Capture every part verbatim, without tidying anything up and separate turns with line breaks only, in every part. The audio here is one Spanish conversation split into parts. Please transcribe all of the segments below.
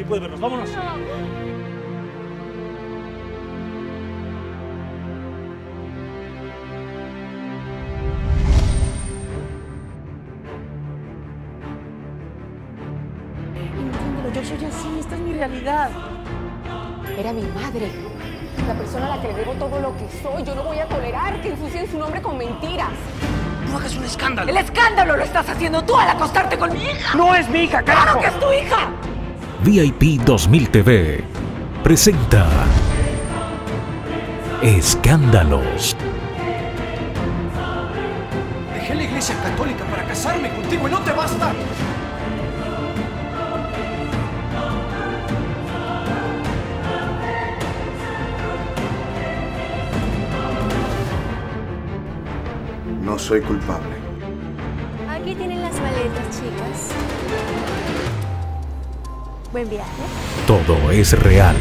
Nadie puede vernos. ¡Vámonos!
Entiéndelo, yo soy así, esta es mi realidad. Era mi madre, la persona a la que le debo todo lo que soy. Yo no voy a tolerar que ensucien su nombre con mentiras.
¡No hagas un escándalo!
¡El escándalo lo estás haciendo tú al acostarte con mi hija!
¡No es mi hija, carajo!
¡Claro que es tu hija!
V I P dos mil T V presenta Escándalos.
Dejé la iglesia católica para casarme contigo y no te basta.
No soy culpable.
Aquí tienen las maletas, chicas. Buen viaje.
Todo es real.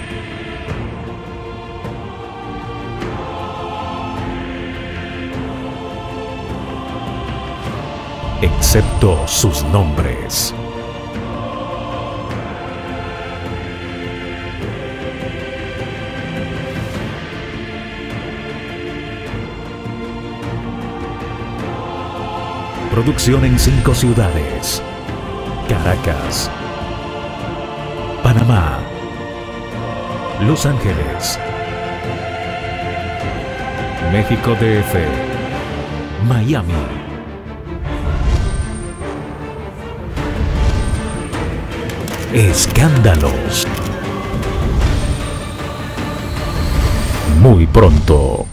Excepto sus nombres. Producción en cinco ciudades: Caracas, Panamá, Los Ángeles, México D F, Miami. Escándalos. Muy pronto.